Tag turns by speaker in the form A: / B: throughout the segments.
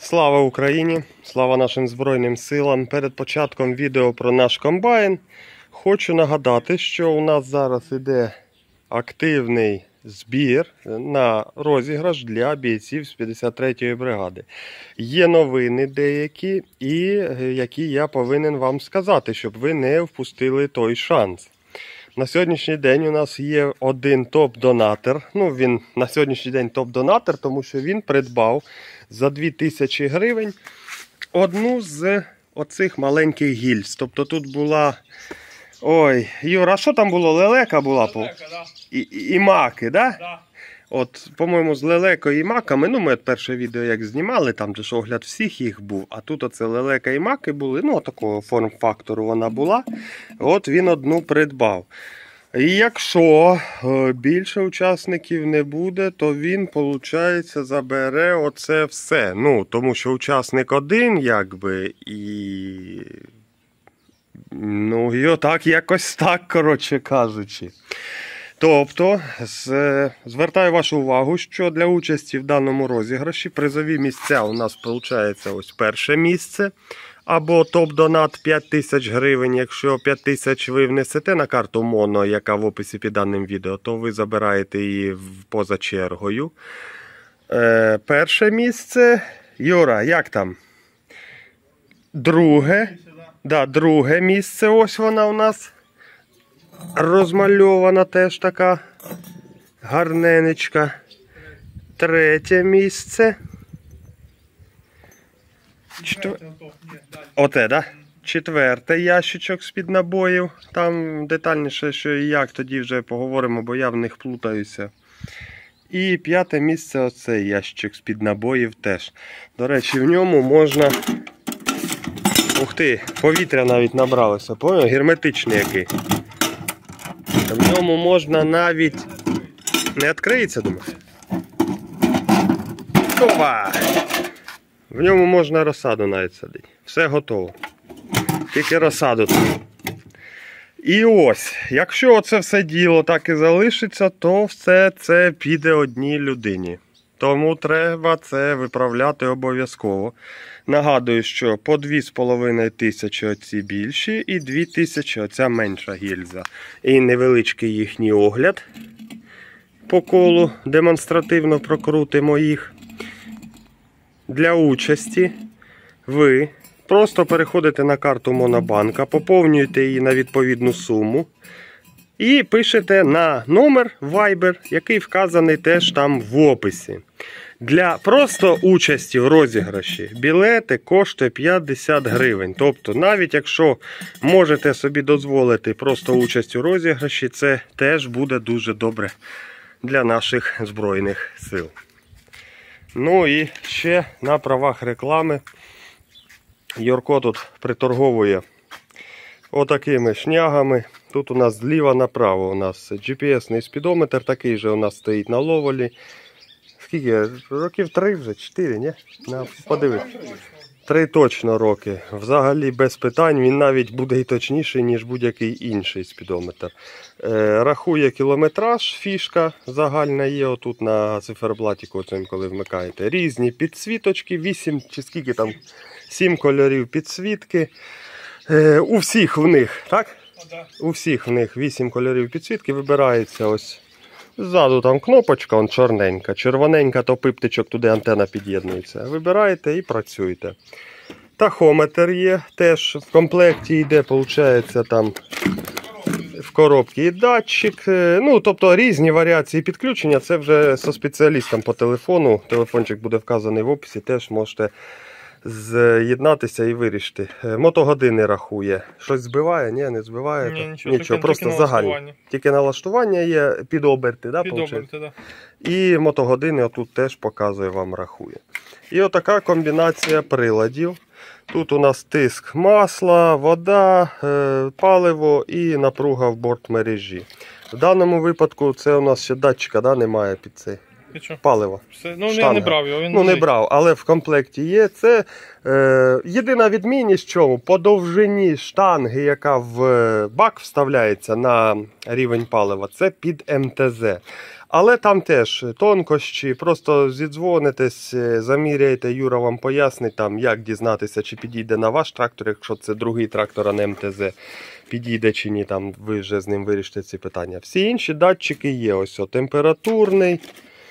A: Слава Україні! Слава нашим Збройним силам! Перед початком відео про наш комбайн хочу нагадати, що у нас зараз іде активний збір на розіграш для бійців з 53-ї бригади. Є новини деякі, і які я повинен вам сказати, щоб ви не впустили той шанс. На сьогоднішній день у нас є один топ-донатор. Він на сьогоднішній день топ-донатор, тому що він придбав за 2000 гривень одну з оцих маленьких гільз. Тобто тут була... Ой, Юра, а що там було? Лелека була?
B: Лелека, да.
A: І маки, да?
B: Да.
A: От, по-моєму, з лелекою і маками, ми перше відео як знімали, там же ж огляд всіх їх був, а тут оце лелека і маки були, такого форм-фактору вона була, от він одну придбав. І якщо більше учасників не буде, то він, виходить, забере оце все. Тому що учасник один, якби, і... його так, якось так, коротше кажучи. Тобто, звертаю вашу увагу, що для участі в даному розіграші призові місця у нас, виходить, ось перше місце. Або топ-донат 5000 гривень. Якщо 5000 ви внесете на карту Моно, яка в описі під даним відео, то ви забираєте її поза чергою. Перше місце. Юра, як там? Друге. Да, друге місце, ось вона у нас. Розмальована теж така гарненечка. Третє місце. Оте, да? Четверте ящичок з-під набоїв. Там детальніше, що і як, тоді вже поговоримо, бо я в них плутаюся. І п'яте місце оцей ящичок з-під набоїв теж. До речі, в ньому можна... Ух ти, повітря навіть набралося. Поняв? Герметичний який. В ньому можна навіть... Не відкриється, думаю? Опа! В ньому можна розсаду навіть садити. Все готово. Тільки розсаду тут. І ось, якщо це все діло так і залишиться, то все це піде одній людині. Тому треба це виправляти обов'язково. Нагадую, що по 2500 оці більші і 2000 оця менша гільза. І невеличкий їхній огляд по колу, демонстративно прокрутимо їх. Для участі ви просто переходите на карту Монобанка, поповнюєте її на відповідну суму і пишете на номер Viber, який вказаний теж там в описі. Для просто участі в розіграші білети коштує 50 гривень. Тобто, навіть якщо можете собі дозволити просто участь у розіграші, це теж буде дуже добре для наших Збройних сил. І ще на правах реклами Юрко тут приторговує отакими шнягами. Тут у нас зліва направо у нас GPS-ний спідометр, такий же у нас стоїть на ловолі. Скільки? Років 3 вже, 4, ні? Подивись. 3 точно роки. Взагалі без питань, він навіть буде і точніший, ніж будь-який інший спідометр. Рахує кілометраж, фішка загальна є отут на циферблатіку, коли вмикаєте. Різні підсвіточки, 8 чи скільки там, 7 кольорів підсвітки. У всіх в них, так? У всіх в них 8 кольорів підсвітки, вибирається ось. Ззаду там кнопочка, он чорненька, червоненька, то пиптичок, туди антена під'єднується. Вибираєте і працюєте. Тахометр є, теж в комплекті йде, виходить, там в коробці і датчик. Тобто різні варіації підключення, це вже зі спеціалістом по телефону. Телефончик буде вказаний в описі, теж можете з'єднатися і вирішити. Мотогодини рахує. Щось збиває? Ні, не збиває.
B: Ні, нічого,
A: просто загальні. Тільки налаштування є під оберти, да,
B: під оберти, да.
A: І мотогодини отут теж показує, вам рахує. І отака комбінація приладів. Тут у нас тиск масла, вода, паливо і напруга в бортмережі. В даному випадку це у нас ще датчика, да, немає під цей. Паливо.
B: Я не брав його.
A: Не брав, але в комплекті є. Це єдина відмінність чому? По довжині штанги, яка в бак вставляється на рівень палива, це під МТЗ. Але там теж тонкощі, просто зідзвонитесь, заміряєте, Юра вам пояснить, там, як дізнатися, чи підійде на ваш трактор, якщо це другий трактор, а не МТЗ, підійде чи ні, там, ви вже з ним вирішите ці питання. Всі інші датчики є, ось температурний.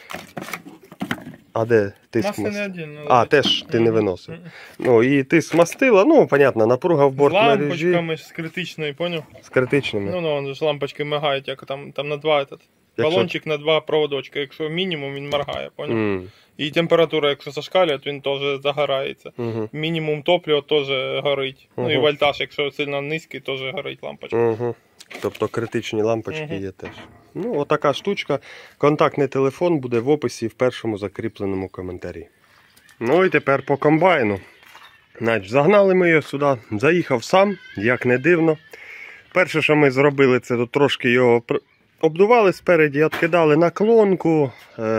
A: А де тиск мастила? Теж ти не виносив. Ну, і тиск мастила, ну, понятно, напруга в бортмережі.
B: З лампочками, з критичною, поняв?
A: З критичними.
B: Ну, ж лампочки мигають, як там на два этот. Балончик на два проводочка, якщо мінімум, він моргає, поняв? І температура, якщо зашкалює, то він теж загорається. Мінімум топлива теж горить. Ну і вольтаж, якщо сильно низький, теж горить лампочка.
A: Тобто критичні лампочки є теж. Ну, отака штучка. Контактний телефон буде в описі в першому закріпленому коментарі. Ну і тепер по комбайну. Значить, загнали ми його сюди, заїхав сам, як не дивно. Перше, що ми зробили, це трошки його обдували спереді, відкидали наклонку,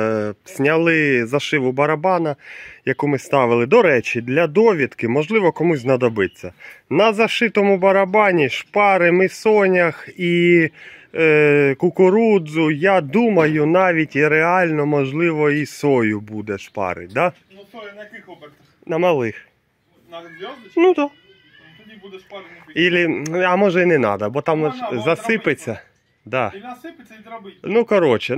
A: зняли зашиву барабана, яку ми ставили. До речі, для довідки, можливо, комусь знадобиться. На зашитому барабані шпари, мисонях і кукурудзу, я думаю, навіть і реально, можливо, і сою буде шпарить, да?
B: Ну, сою на яких обертах?
A: На малих.
B: На зв'язочку?
A: Ну, так.
B: Тоді буде шпарити.
A: А може і не треба, бо там засипеться. Да.
B: І насипеться і дробить.
A: Ну, коротше,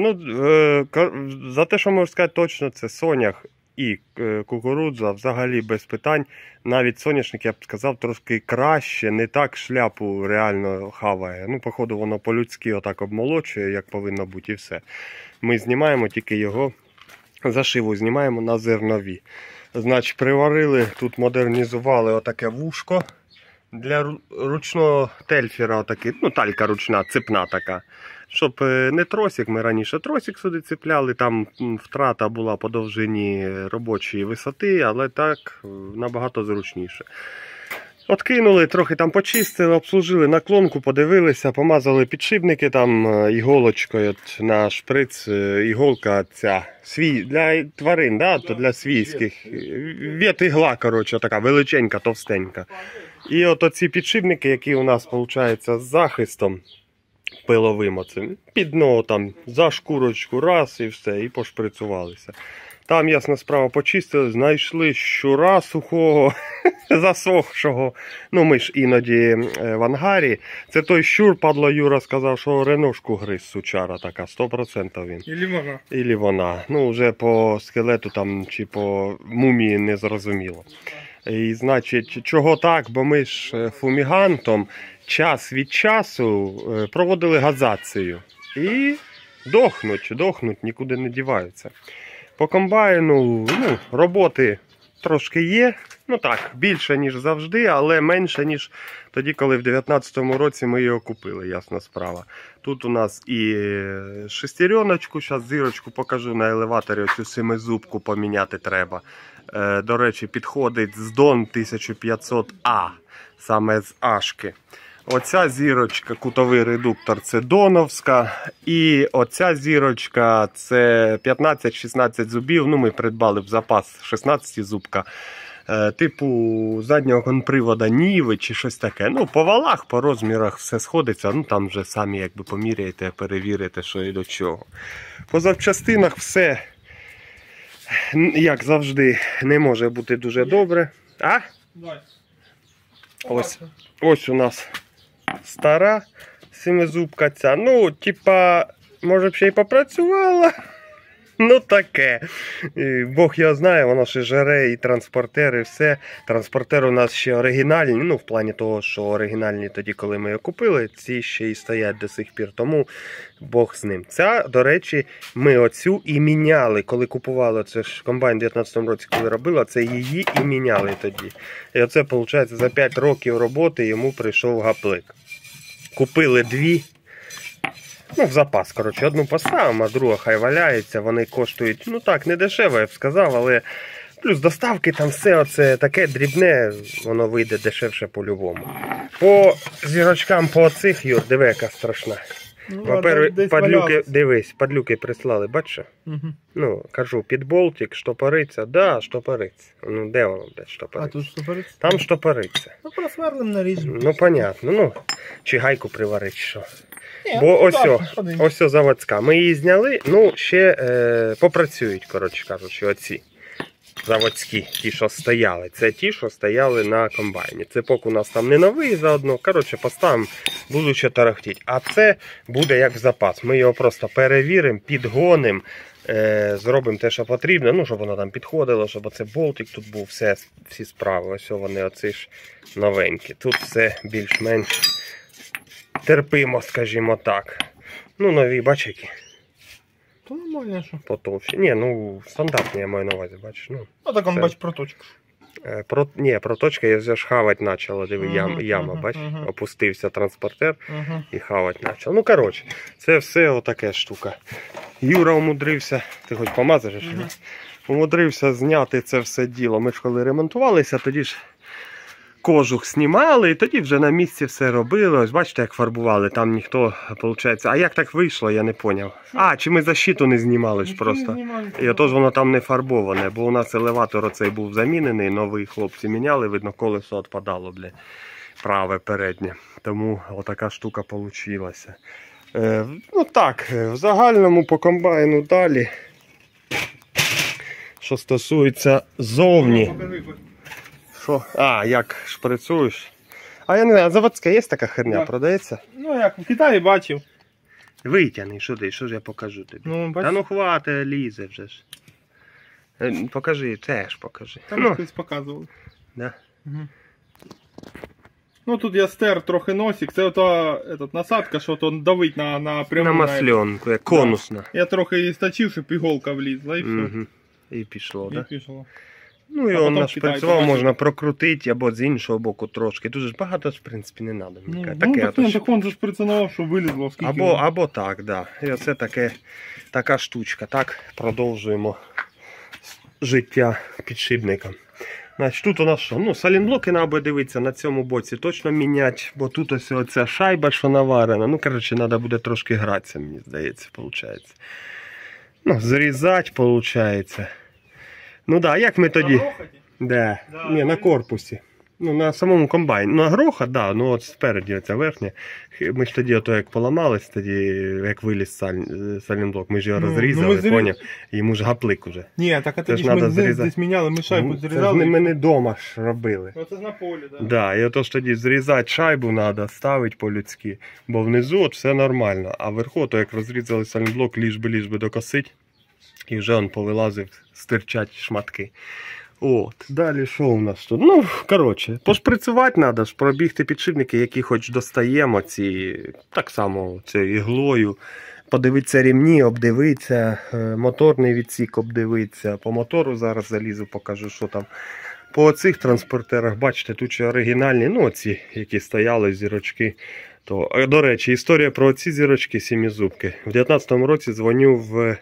A: за те, що можу сказати точно, це сонях і кукурудза взагалі без питань. Навіть соняшник, я б сказав, трошки краще, не так шляпу реально хаває. Ну, походу, воно по-людськи отак обмолочує, як повинно бути, і все. Ми знімаємо тільки його, зашиву знімаємо на зернові. Значить, приварили, тут модернізували отаке вушко. Для ручного тельфера, отакий, ну, талька ручна, цепна така. Щоб не тросик, ми раніше тросик сюди цепляли, там втрата була по довжині робочої висоти, але так набагато зручніше. Откинули, трохи там почистили, обслужили наклонку, подивилися, помазали підшипники там іголочкою на шприц, іголка ця, для тварин, да, то для свійських. Ветигла, коротше, така величенька, товстенька. І от оці підшипники, які у нас, виходить, з захистом пиловим оцим, під дно там за шкурочку раз і все, і пошприцювалися. Там, ясна справа, почистили, знайшли щура сухого, засохшого. Ну, ми ж іноді в ангарі. Це той щур, падло, Юра сказав, що реношку гриз сучара така, 100% він.
B: Ілі вона.
A: Ілі вона. Ну, вже по скелету там, чи по мумії не зрозуміло. І, значить, чого так? Бо ми ж фумігантом час від часу проводили газацію. І дохнуть, нікуди не діваються. По комбайну, ну, роботи трошки є. Ну так, більше, ніж завжди, але менше, ніж тоді, коли в 2019 році ми його купили, ясна справа. Тут у нас і шестереночку, зараз зірочку покажу на елеваторі, оцю семизубку поміняти треба. До речі, підходить з Дон 1500А, саме з Ашки. Оця зірочка, кутовий редуктор, це доновська. І оця зірочка, це 15-16 зубів. Ну, ми придбали в запас 16 зубка. Типу заднього конпривода Ніви чи щось таке. Ну, по валах, по розмірах все сходиться. Ну, там вже самі якби поміряєте, перевірите, що і до чого. По запчастинах все, як завжди, не може бути дуже добре. А? Ось у нас стара семизубка ця. Ну, типа, може б ще й попрацювала. Ну таке. Бог його знає, воно ще жере і транспортер, і все. Транспортер у нас ще оригінальні, ну в плані того, що оригінальні тоді, коли ми його купили, ці ще й стоять до сих пір, тому Бог з ним. Ця, до речі, ми оцю і міняли, коли купували, це ж комбайн у 2019 році, коли робили, це її і міняли тоді. І оце, виходить, за 5 років роботи йому прийшов гаплик. Купили дві. Ну, в запас, коротше, одну поставимо, а друга хай валяється, вони коштують, ну так, не дешево, я б сказав, але плюс доставки, там все оце таке дрібне, воно вийде дешевше по-любому. По зірочкам, по оцих, Юр, диви, яка страшна.
B: Ну,
A: Во-первых,
B: десь
A: падлюки,
B: валялось.
A: дивись, падлюки прислали, бачиш?
B: Угу.
A: Ну, кажу, під болтик, штопориться. Да, штопориться. Ну, де воно, блядь,
B: А
A: штопориться?
B: тут що перед?
A: Там штопориться.
B: Ну, просверлим наріжемо.
A: Ну, понятно, ну, чи гайку приварить, що.
B: Ні,
A: Бо
B: ну,
A: ось
B: так,
A: о,
B: ходи.
A: ось о заводська. Ми її зняли, ну, ще попрацюють, коротше кажучи, оці заводські, ті, що стояли. Це ті, що стояли на комбайні. Цепок у нас там не новий заодно. Коротше, поставимо, буду ще тарахтіть. А це буде як в запас. Ми його просто перевіримо, підгонимо, зробимо те, що потрібно, ну, щоб воно там підходило, щоб оце болтик тут був, всі справи. Ось вони оці ж новенькі. Тут все більш-менш терпимо, скажімо так. Ну, нові, бач, які
B: То нормально, що.
A: потовщі. Ні, ну, стандартні я маю на увазі, бачиш. Ну,
B: Ну, так он,
A: Це-
B: бач, проточку.
A: ні, проточка, я вже ж хавать почала, диви, яма,
B: Мгм,
A: бач,
B: мгм.
A: опустився транспортер
B: Угу.
A: і хавать почав. Ну, коротше, це все отаке штука. Юра умудрився, ти хоч помазаєш?
B: Мгм.
A: Умудрився зняти це все діло. Ми ж коли ремонтувалися, тоді ж кожух знімали, і тоді вже на місці все робили. Ось бачите, як фарбували, там ніхто, виходить. А як так вийшло, я не зрозумів. А, чи ми защиту не знімали ж просто. І отож воно там не фарбоване, бо у нас елеватор оцей був замінений, новий хлопці міняли, видно, колесо відпадало, бля, праве переднє. Тому отака штука получилася. Ну так, в загальному по комбайну далі. Що стосується зовні. Що? А, як шприцуєш? А я не знаю, а заводська є така херня,
B: Так.
A: продається?
B: Ну, як в Китаї бачив.
A: Витягни, що ж я покажу тобі.
B: Ну,
A: Та
B: бачиш,
A: ну хвати, лізе вже ж. Покажи, теж покажи.
B: там
A: Ну,
B: щось показували.
A: да.
B: Угу. Ну, тут я стер трохи носик. Це ото насадка, що то давить на пряму.
A: На масленку, як конусна.
B: Я трохи її стачив, щоб іголка влізла, і все.
A: Угу. І пішло,
B: І
A: так? Да?
B: пішло.
A: Ну і
B: А
A: он
B: потім
A: нашприцював,
B: китайці,
A: можна прокрутити або з іншого боку трошки. Тут ж багато, в принципі, не треба.
B: Ну,
A: Таке,
B: так,
A: отож.
B: так он же шприцинував, що вилізло, скільки.
A: Або так, да. І оце така штучка. Так продовжуємо життя підшипником. Значить, тут у нас що? Ну, салінблоки треба дивитися на цьому боці, точно міняти, бо тут ось оця шайба, що наварена. Ну, коротше, треба буде трошки гратися, мені здається, виходить. Ну, зрізати, виходить. Ну так, да, як ми тоді. Да.
B: Да,
A: Ні, на
B: він-
A: корпусі. Ну, на самому комбайні. Ну, а гроха, да, ну от спереді оця верхня. Ми ж тоді, ото як поламались, тоді, як виліз салінблок, ми ж його
B: Ну,
A: розрізали,
B: ну, ми
A: поняв? Йому ж гаплик уже.
B: Ні, так а
A: Це
B: тоді
A: ж
B: ж ми
A: надо зрізати.
B: десь міняли, ми шайбу
A: Ну, це ж
B: зрізали.
A: ми не вдома ж робили.
B: Оце ж на полі, так.
A: Да, і ото ж тоді зрізати шайбу треба, ставити по-людськи. Бо внизу от все нормально, а вверху, то як розрізали салінблок, ліж би докосить. І вже он повилазив, стирчать шматки. От, далі що у нас тут? Ну, коротше, пошприцювати треба ж, пробігти підшипники, які хоч достаємо, ці, так само цією іглою. Подивитися рівні, обдивитися, моторний відсік обдивитися. По мотору зараз залізу, покажу, що там. По цих транспортерах, бачите, тут ще оригінальні, ну оці, які стояли, зірочки. То, до речі, історія про ці зірочки сімізубки. В 19-му році дзвоню в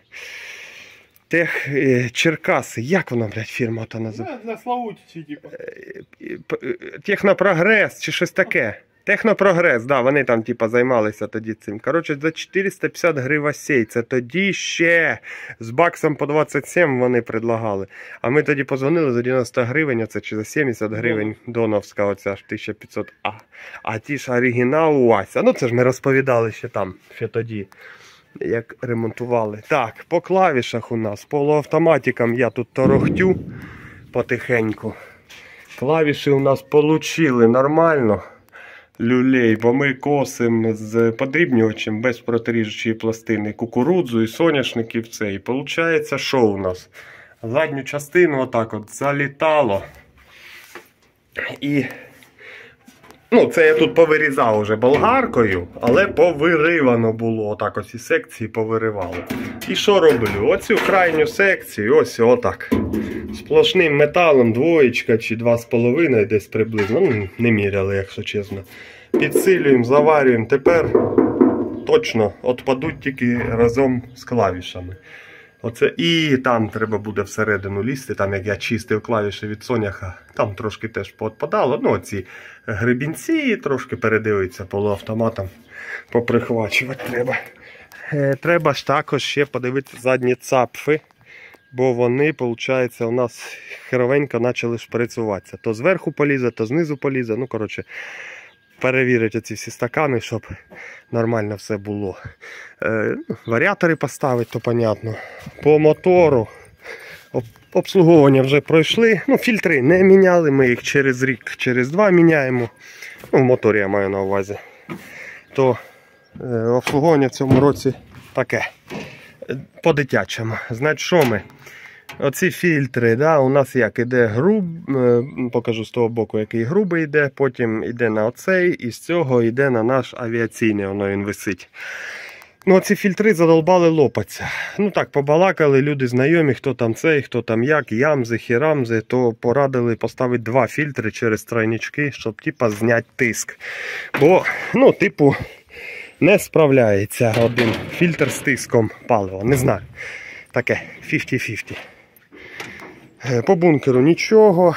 A: Черкаси. Як вона, блядь, фірма та називається?
B: Для Славутичі, типу.
A: Технопрогрес чи щось таке. Технопрогрес, да, вони там типа займалися тоді цим. Коротше, за 450 гривасей. Це тоді ще з баксом по 27 вони предлагали. А ми тоді позвонили за 90 гривень, оце чи за 70 гривень Доновська, оця ж 1500 А. А ті ж оригінал Уася. Ну це ж ми розповідали ще там, ще тоді, як ремонтували. Так, по клавішах у нас, полуавтоматикам я тут торохтю потихеньку. Клавіші у нас получили нормально. Люлей, бо ми косимо з подрібнювачем без протиріжучої пластини кукурудзу і соняшників це. І виходить, що у нас? Задню частину отак от залітало. І ну, це я тут повирізав уже болгаркою, але повиривано було. Отак ось і секції повиривало. І що роблю? Оцю крайню секцію, ось отак. Сплошним металом, двоєчка чи 2,5 десь приблизно. Ну, не міряли, якщо чесно. Підсилюємо, заварюємо. Тепер точно відпадуть тільки разом з клавішами. Оце, і там треба буде всередину лізти, там як я чистив клавіші від Соняха, там трошки теж поотпадало. Ну, оці гребінці, трошки передивитися полуавтоматом, поприхвачувати треба. Треба ж також ще подивитися задні цапфи, бо вони, виходить, у нас херовенько почали шприцюватися. То зверху полізе, то знизу полізе. Ну, коротше, перевірити ці всі стакани, щоб нормально все було. Варіатори поставити, то понятно. По мотору обслуговування вже пройшли. Ну, фільтри не міняли, ми їх через рік, через два міняємо. Ну, в моторі я маю на увазі. То обслуговування в цьому році таке. По-дитячому. Значить, що ми? Оці фільтри, да, у нас як іде покажу з того боку, який грубий йде, потім йде на оцей, і з цього йде на наш авіаційний, воно він висить. Ну, ці фільтри задолбали лопаться. Ну так, побалакали люди знайомі, хто там цей, хто там як, ямзи, хірамзи, то порадили поставити 2 фільтри через тройнички, щоб типа зняти тиск. Бо, ну, типу, не справляється один фільтр з тиском палива, не знаю. Таке, 50-50. По бункеру нічого.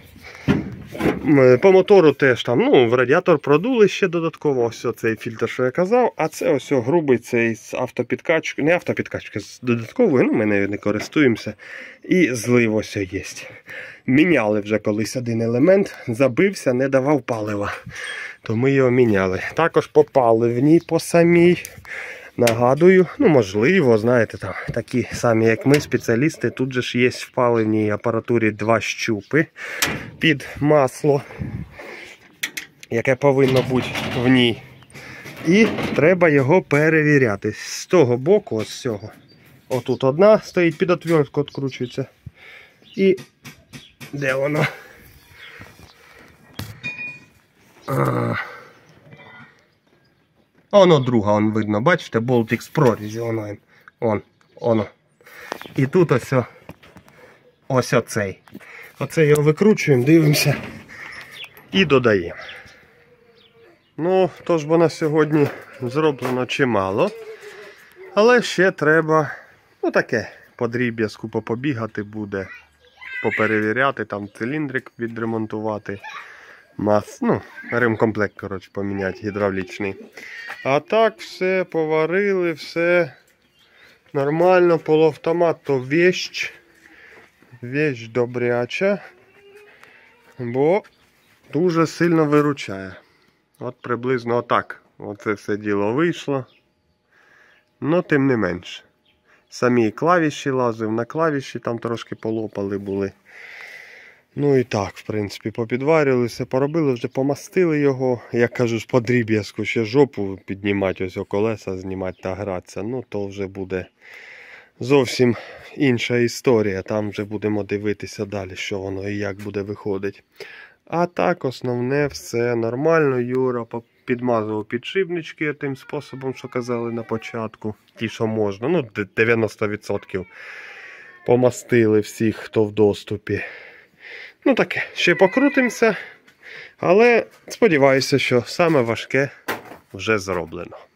A: По мотору теж там, ну, в радіатор продули ще додатково, ось цей фільтр, що я казав, а це ось грубий цей з автопідкачки, не автопідкачки, з додатковою, ну, ми нею не користуємося. І злив ось є. Міняли вже колись один елемент, забився, не давав палива, то ми його міняли. Також по паливній, по самій. Нагадую, ну можливо, знаєте, там такі самі як ми, спеціалісти, тут же ж є в паливній апаратурі 2 щупи під масло, яке повинно бути в ній. І треба його перевіряти. З того боку, ось з цього. Отут одна стоїть, під отвертку відкручується. І де воно? Оно друга, он видно, бачите, болтик з прорізі, воно. І тут ось оцей. Оце його викручуємо, дивимося і додаємо. Ну, тож бо на сьогодні зроблено чимало. Але ще треба, ну таке, по дріб'язку побігати буде, поперевіряти, там циліндрик відремонтувати. Ну, ремкомплект, коротше, поміняти гідравлічний. А так все поварили, все нормально, полуавтомат то вещь добряча, бо дуже сильно виручає. От приблизно отак оце все діло вийшло. Ну, тим не менш. Самі клавіші лазив, на клавіші там трошки полопали були. Ну і так, в принципі, попідварювалися, поробили, вже помастили його. Як кажу, по дріб'язку ще жопу піднімати, ось колеса знімати та гратися. Ну, то вже буде зовсім інша історія. Там вже будемо дивитися далі, що воно і як буде виходити. А так, основне все нормально. Юра підмазував підшипнички тим способом, що казали на початку. Ті, що можна. Ну, 90% помастили всіх, хто в доступі. Ну таке, ще покрутимося, але сподіваюся, що саме важке вже зроблено.